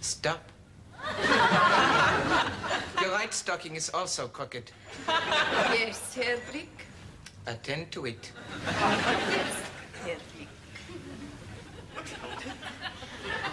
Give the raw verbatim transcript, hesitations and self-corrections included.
Stop. Your right stocking is also crooked. Yes, Herr Frick. Attend to it. Yes, Herr Frick.